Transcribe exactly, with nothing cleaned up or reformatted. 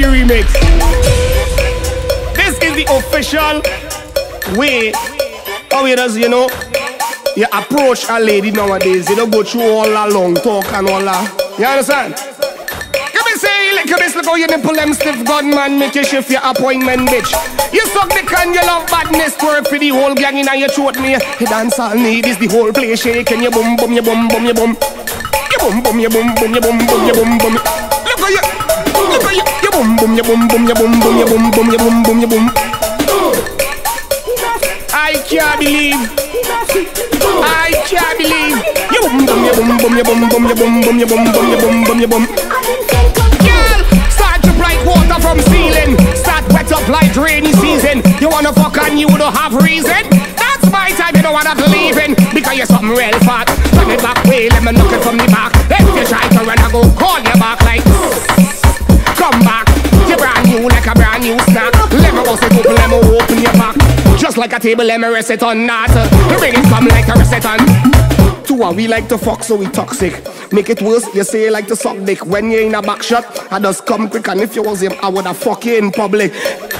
the remix. This is the official way how it does, you know. You approach a lady nowadays. You don't go through all that long talk and all that. You understand? Come and say, like this, look how you nipple them stiff gun, man. Make you shift your appointment, bitch. You suck the can, you love badness. Twerk for the whole gang in your throat, me. You dance all need is the whole place shaking. You boom, boom, you boom, boom, you boom. You boom, boom, you boom, boom, you boom, boom, you boom, boom. Look how you, look how you, you boom, boom, you boom, boom, you boom, boom, you boom, boom, you boom, boom, you boom. I can't believe. I can't believe. You boom, boom, you boom, boom, you boom, boom, you boom, boom, you boom, boom, you boom, boom, you boom. Girl, start to like water from ceiling. Start wet up like rainy season. You wanna fuck and you don't have reason. That's my time, you don't wanna believe in. Because you're something real fat. Turn it back way, let me knock it from the back. If you try to run, I go call you back like come back. You're brand new like a brand new snack. Let me bust it open, let me open your back. Just like a table, let me rest it on that. The ring it come like a rest it on. Two are we like to fuck, so we toxic. Make it worse, you say you like to suck dick. When you're in a back shot, I just come quick. And if you was him, I woulda fuck you in public.